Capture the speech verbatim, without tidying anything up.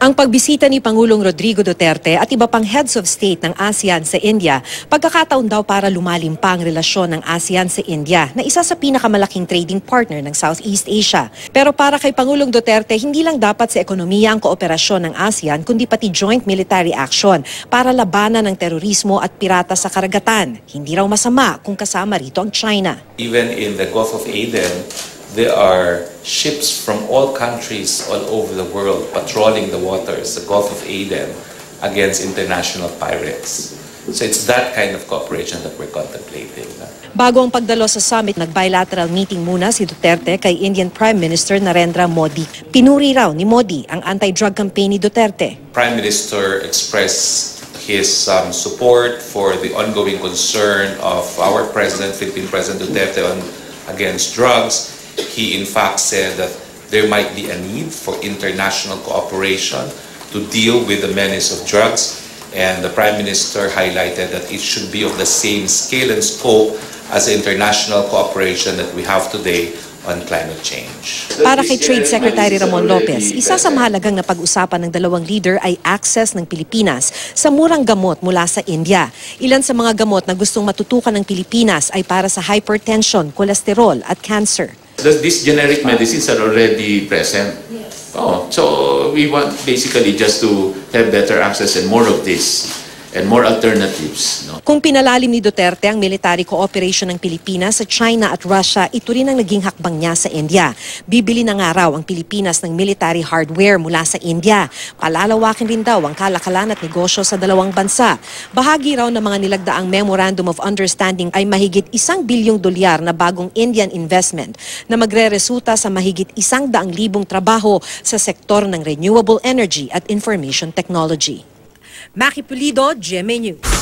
Ang pagbisita ni Pangulong Rodrigo Duterte at iba pang heads of state ng ASEAN sa India, pagkakataon daw para lumalim pa ang relasyon ng ASEAN sa India na isa sa pinakamalaking trading partner ng Southeast Asia. Pero para kay Pangulong Duterte, hindi lang dapat sa ekonomiya ang kooperasyon ng ASEAN kundi pati joint military action para labanan ng terorismo at pirata sa karagatan. Hindi raw masama kung kasama rito ang China. Even in the Gulf of Aden, there are ships from all countries all over the world patrolling the waters, the Gulf of Aden, against international pirates. So it's that kind of cooperation that we're contemplating. Bago ang pagdalo sa summit, nag-bilateral meeting muna si Duterte kay Indian Prime Minister Narendra Modi. Pinuri raw ni Modi ang anti-drug campaign ni Duterte. Prime Minister expressed his um, support for the ongoing concern of our President, Philippine President Duterte on against drugs. He in fact said that there might be a need for international cooperation to deal with the menace of drugs, and the Prime Minister highlighted that it should be of the same scale and scope as the international cooperation that we have today on climate change. Para kay Trade Secretary Ramon Lopez, isa sa mahalagang napag-usapan ng dalawang leader ay access ng Pilipinas sa murang gamot mula sa India. Ilan sa mga gamot na gustong matutukan ng Pilipinas ay para sa hypertension, cholesterol at cancer. These generic medicines are already present. Oh, so we want basically just to have better access and more of this and more alternatives. No? Kung pinalalim ni Duterte ang military cooperation ng Pilipinas sa China at Russia, ito rin ang naging hakbang niya sa India. Bibili na nga raw ang Pilipinas ng military hardware mula sa India. Palalawakin rin daw ang kalakalan at negosyo sa dalawang bansa. Bahagi raw ng mga nilagdaang Memorandum of Understanding ay mahigit isang bilyong dolyar na bagong Indian investment na magre-resulta sa mahigit isang daang libong trabaho sa sektor ng renewable energy at information technology. Maki Pulido, G M A News.